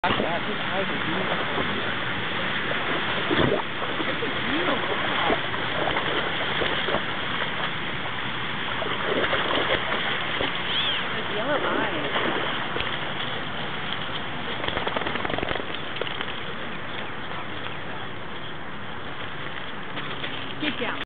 His eyes are beautiful. Those yellow eyes. Get down.